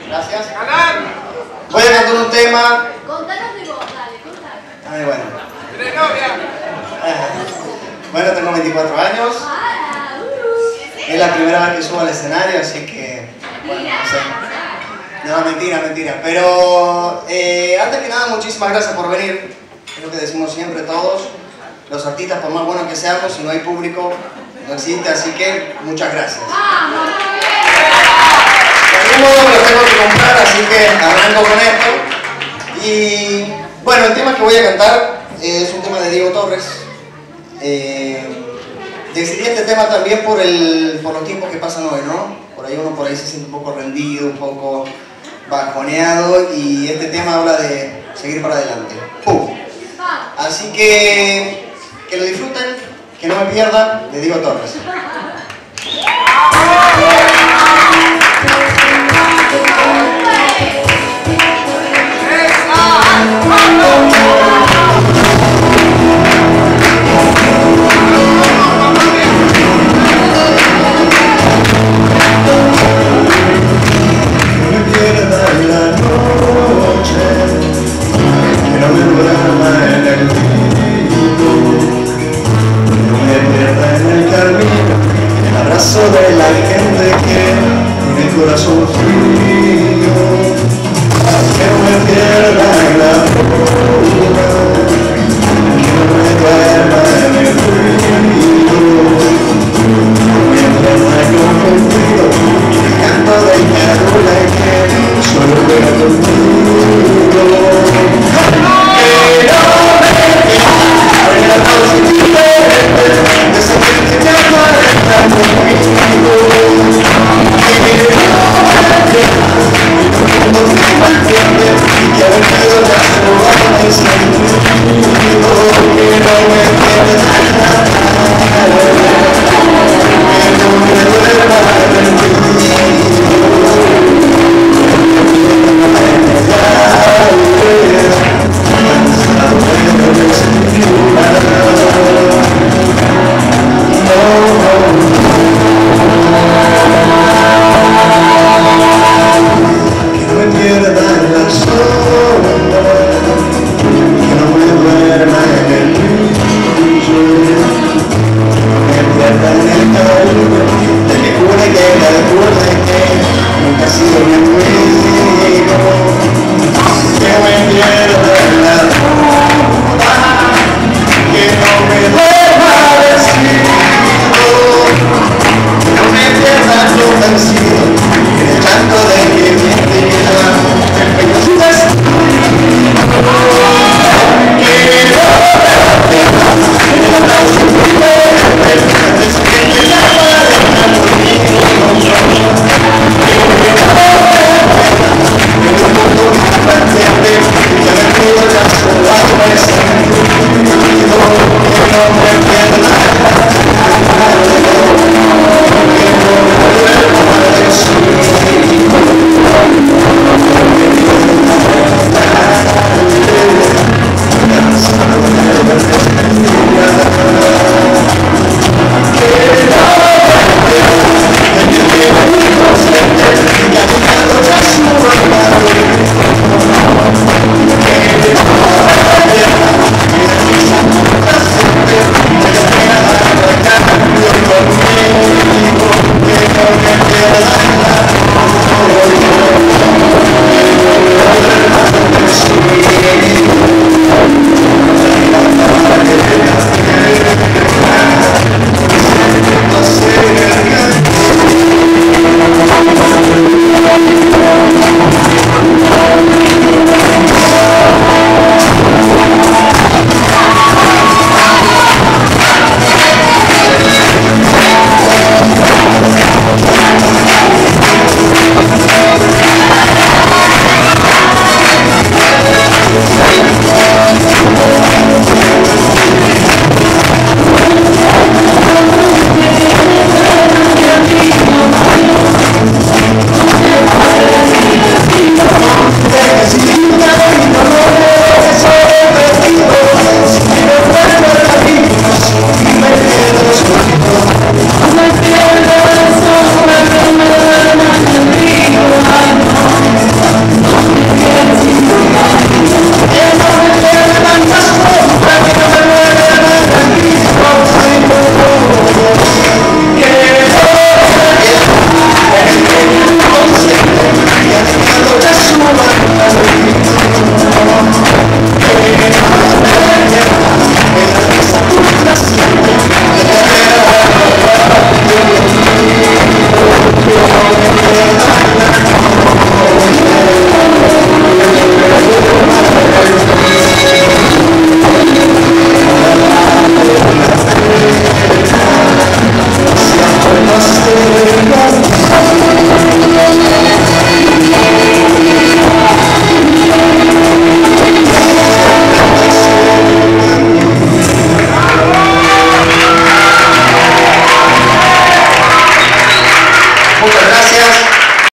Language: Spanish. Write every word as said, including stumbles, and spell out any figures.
Gracias. Voy a cantar un tema. Contanos de vos, dale, contanos. Ay, bueno. ¿Tienes novia? Bueno, tengo veinticuatro años. Ah, uh. Es la primera vez que subo al escenario, así que... Bueno, no sé. No, mentira, mentira. Pero eh, antes que nada, muchísimas gracias por venir. Es lo que decimos siempre todos. Los artistas, por más buenos que seamos, si no hay público, no existe. Así que, muchas gracias. De algún modo me lo tengo que comprar, así que arranco con esto. Y bueno, el tema que voy a cantar es un tema de Diego Torres. Eh, decidí este tema también por, el, por los tiempos que pasan hoy, ¿no? Por ahí uno por ahí se siente un poco rendido, un poco bajoneado, y este tema habla de seguir para adelante. ¡Pum! Así que que lo disfruten, que no me pierdan, de Diego Torres. De la gente que tiene el corazón frío, que no me pierda en la